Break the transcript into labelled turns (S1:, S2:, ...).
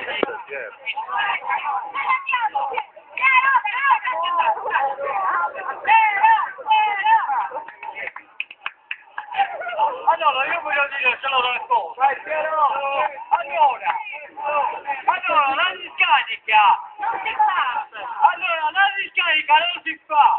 S1: Allora, io voglio dire solo una cosa. Allora, la discarica! Allora, la discarica non si fa!